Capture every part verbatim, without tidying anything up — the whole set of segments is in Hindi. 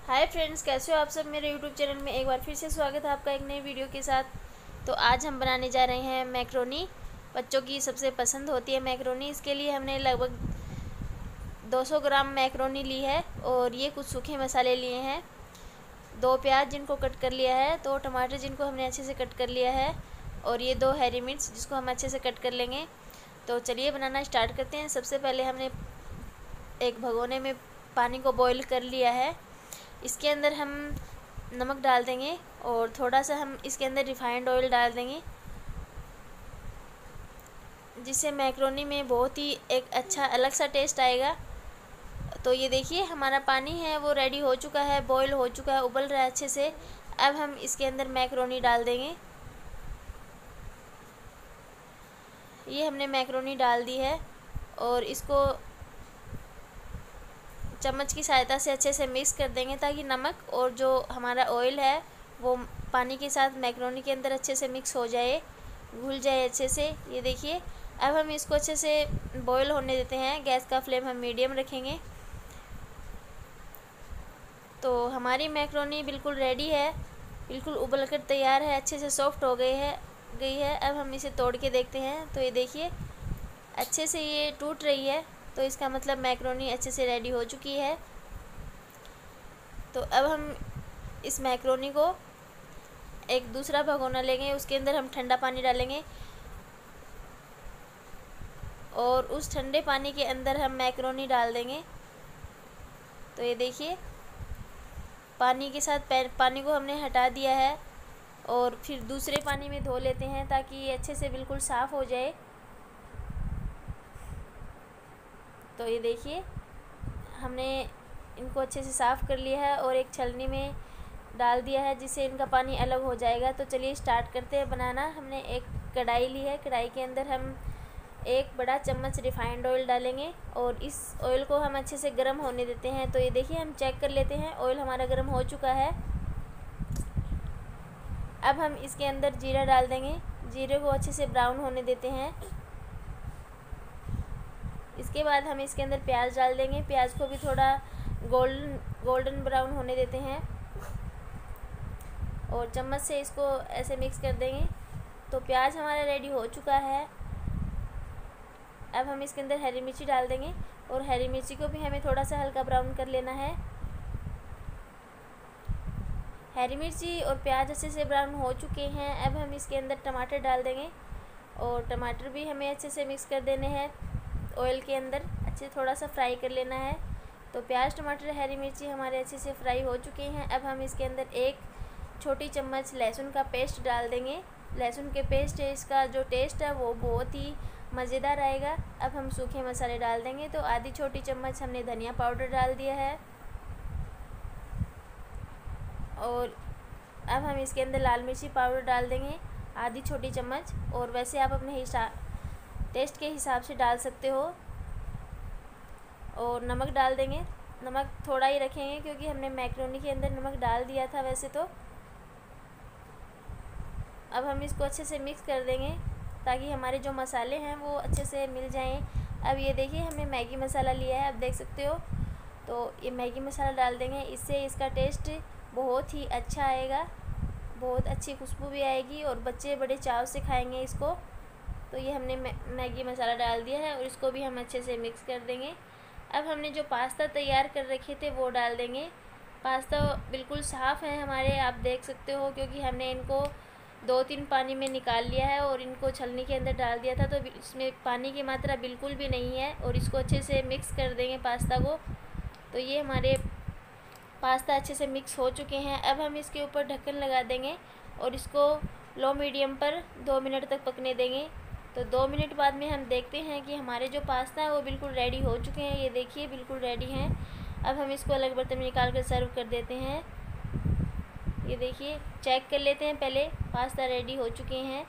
हाय फ्रेंड्स, कैसे हो आप सब। मेरे यूट्यूब चैनल में एक बार फिर से स्वागत है आपका एक नई वीडियो के साथ। तो आज हम बनाने जा रहे हैं मैक्रोनी। बच्चों की सबसे पसंद होती है मैक्रोनी। इसके लिए हमने लगभग दो सौ ग्राम मैक्रोनी ली है और ये कुछ सूखे मसाले लिए हैं, दो प्याज जिनको कट कर लिया है, दो टमाटर जिनको हमने अच्छे से कट कर लिया है और ये दो हरी मिर्च जिसको हम अच्छे से कट कर लेंगे। तो चलिए बनाना स्टार्ट करते हैं। सबसे पहले हमने एक भगोने में पानी को बॉईल कर लिया है। इसके अंदर हम नमक डाल देंगे और थोड़ा सा हम इसके अंदर रिफाइंड ऑयल डाल देंगे, जिससे मैक्रोनी में बहुत ही एक अच्छा अलग सा टेस्ट आएगा। तो ये देखिए हमारा पानी है वो रेडी हो चुका है, बॉईल हो चुका है, उबल रहा है अच्छे से। अब हम इसके अंदर मैक्रोनी डाल देंगे। ये हमने मैक्रोनी डाल दी है और इसको चम्मच की सहायता से अच्छे से मिक्स कर देंगे, ताकि नमक और जो हमारा ऑयल है वो पानी के साथ मैक्रोनी के अंदर अच्छे से मिक्स हो जाए, घुल जाए अच्छे से। ये देखिए अब हम इसको अच्छे से बॉईल होने देते हैं। गैस का फ्लेम हम मीडियम रखेंगे। तो हमारी मैक्रोनी बिल्कुल रेडी है, बिल्कुल उबल कर तैयार है, अच्छे से सॉफ्ट हो गई है गई है अब हम इसे तोड़ के देखते हैं। तो ये देखिए अच्छे से ये टूट रही है, तो इसका मतलब मैक्रोनी अच्छे से रेडी हो चुकी है। तो अब हम इस मैक्रोनी को एक दूसरा भगोना लेंगे, उसके अंदर हम ठंडा पानी डालेंगे और उस ठंडे पानी के अंदर हम मैक्रोनी डाल देंगे। तो ये देखिए पानी के साथ पानी को हमने हटा दिया है और फिर दूसरे पानी में धो लेते हैं, ताकि ये अच्छे से बिल्कुल साफ़ हो जाए। तो ये देखिए हमने इनको अच्छे से साफ़ कर लिया है और एक छलनी में डाल दिया है, जिससे इनका पानी अलग हो जाएगा। तो चलिए स्टार्ट करते हैं बनाना। हमने एक कढ़ाई ली है, कढ़ाई के अंदर हम एक बड़ा चम्मच रिफाइंड ऑयल डालेंगे और इस ऑयल को हम अच्छे से गर्म होने देते हैं। तो ये देखिए हम चेक कर लेते हैं, ऑयल हमारा गर्म हो चुका है। अब हम इसके अंदर जीरा डाल देंगे, जीरे को अच्छे से ब्राउन होने देते हैं। इसके बाद हम इसके अंदर प्याज डाल देंगे, प्याज को भी थोड़ा गोल्डन गोल्डन ब्राउन होने देते हैं और चम्मच से इसको ऐसे मिक्स कर देंगे। तो प्याज हमारा रेडी हो चुका है। अब हम इसके अंदर हरी मिर्ची डाल देंगे और हरी मिर्ची को भी हमें थोड़ा सा हल्का ब्राउन कर लेना है। हरी मिर्ची और प्याज अच्छे से ब्राउन हो चुके हैं। अब हम इसके अंदर टमाटर डाल देंगे और टमाटर भी हमें अच्छे से मिक्स कर देने हैं, ऑयल के अंदर अच्छे थोड़ा सा फ्राई कर लेना है। तो प्याज टमाटर हरी मिर्ची हमारे अच्छे से फ्राई हो चुके हैं। अब हम इसके अंदर एक छोटी चम्मच लहसुन का पेस्ट डाल देंगे। लहसुन के पेस्ट इसका जो टेस्ट है वो बहुत ही मज़ेदार आएगा। अब हम सूखे मसाले डाल देंगे। तो आधी छोटी चम्मच हमने धनिया पाउडर डाल दिया है और अब हम इसके अंदर लाल मिर्ची पाउडर डाल देंगे आधी छोटी चम्मच, और वैसे आप अपने हिसाब टेस्ट के हिसाब से डाल सकते हो। और नमक डाल देंगे, नमक थोड़ा ही रखेंगे क्योंकि हमने मैक्रोनी के अंदर नमक डाल दिया था वैसे तो। अब हम इसको अच्छे से मिक्स कर देंगे, ताकि हमारे जो मसाले हैं वो अच्छे से मिल जाएं। अब ये देखिए हमने मैगी मसाला लिया है, आप देख सकते हो। तो ये मैगी मसाला डाल देंगे, इससे इसका टेस्ट बहुत ही अच्छा आएगा, बहुत अच्छी खुशबू भी आएगी और बच्चे बड़े चाव से खाएंगे इसको। तो ये हमने मैगी मसाला डाल दिया है और इसको भी हम अच्छे से मिक्स कर देंगे। अब हमने जो पास्ता तैयार कर रखे थे वो डाल देंगे। पास्ता बिल्कुल साफ़ है हमारे, आप देख सकते हो, क्योंकि हमने इनको दो तीन पानी में निकाल लिया है और इनको छलनी के अंदर डाल दिया था। तो इसमें पानी की मात्रा बिल्कुल भी नहीं है और इसको अच्छे से मिक्स कर देंगे पास्ता को। तो ये हमारे पास्ता अच्छे से मिक्स हो चुके हैं। अब हम इसके ऊपर ढक्कन लगा देंगे और इसको लो मीडियम पर दो मिनट तक पकने देंगे। तो दो मिनट बाद में हम देखते हैं कि हमारे जो पास्ता है वो बिल्कुल रेडी हो चुके हैं। ये देखिए बिल्कुल रेडी हैं। अब हम इसको अलग बर्तन में निकाल कर सर्व कर देते हैं। ये देखिए चेक कर लेते हैं पहले, पास्ता रेडी हो चुके हैं।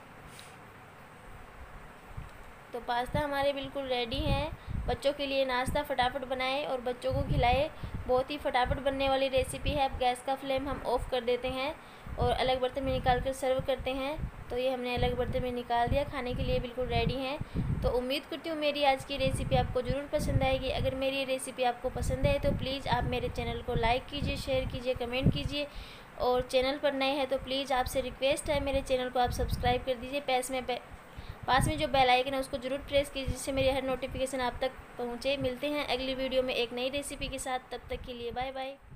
तो पास्ता हमारे बिल्कुल रेडी हैं। बच्चों के लिए नाश्ता फटाफट बनाएं और बच्चों को खिलाएं बहुत ही फटाफट बनने वाली रेसिपी है। अब गैस का फ्लेम हम ऑफ़ कर देते हैं और अलग बर्तन में निकाल कर सर्व करते हैं। तो ये हमने अलग बर्तन में निकाल दिया, खाने के लिए बिल्कुल रेडी हैं। तो उम्मीद करती हूँ मेरी आज की रेसिपी आपको ज़रूर पसंद आएगी। अगर मेरी ये रेसिपी आपको पसंद है तो प्लीज़ आप मेरे चैनल को लाइक कीजिए, शेयर कीजिए, कमेंट कीजिए। और चैनल पर नए हैं तो प्लीज़ आपसे रिक्वेस्ट है, मेरे चैनल को आप सब्सक्राइब कर दीजिए। पास में पास में जो बेल आइकन है उसको ज़रूर प्रेस कीजिए, जिससे मेरी हर नोटिफिकेशन आप तक पहुँचे। मिलते हैं अगली वीडियो में एक नई रेसिपी के साथ, तब तक के लिए बाय बाय।